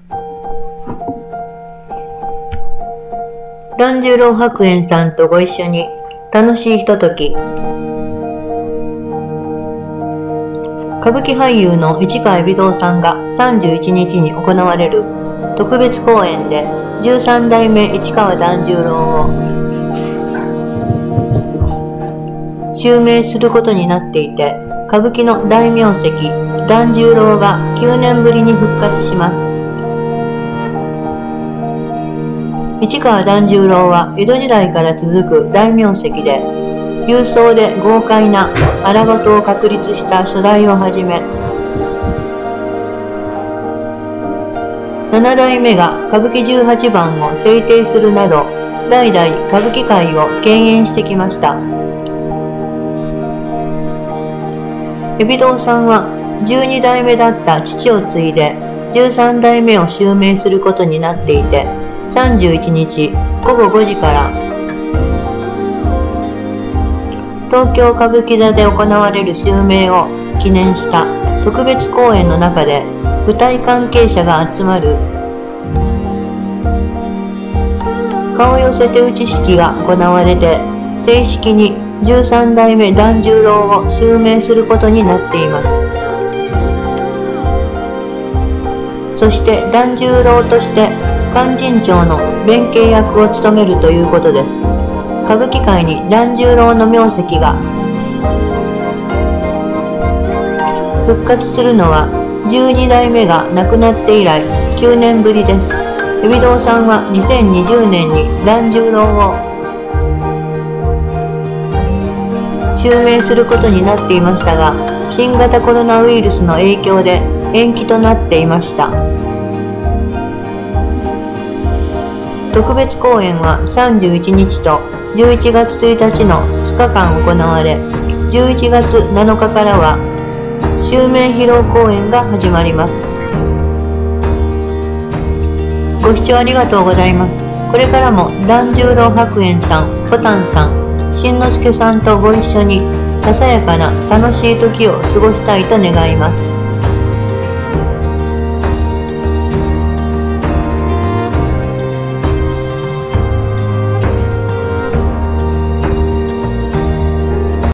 團十郎白猿さんとご一緒に楽しいひととき。歌舞伎俳優の市川海老蔵さんが31日に行われる特別公演で13代目市川團十郎を襲名することになっていて、歌舞伎の大名跡團十郎が9年ぶりに復活します。市川團十郎は江戸時代から続く大名跡で、勇壮で豪快な荒事を確立した初代をはじめ、7代目が歌舞伎18番を制定するなど、代々歌舞伎界を牽引してきました。海老蔵さんは12代目だった父を継いで13代目を襲名することになっていて、31日午後5時から東京歌舞伎座で行われる襲名を記念した特別公演の中で舞台関係者が集まる顔寄せ手打ち式が行われて、正式に13代目團十郎を襲名することになっています。そして團十郎として勧進帳の弁慶役を務めるということです。歌舞伎界に團十郎の名跡が復活するのは12代目が亡くなって以来9年ぶりです。海老蔵さんは2020年に團十郎を襲名することになっていましたが、新型コロナウイルスの影響で延期となっていました。特別公演は31日と11月1日の2日間行われ、11月7日からは襲名披露公演が始まります。ご視聴ありがとうございます。これからも團十郎白猿さん、ぼたんさん、新之助さんとご一緒にささやかな楽しい時を過ごしたいと願います。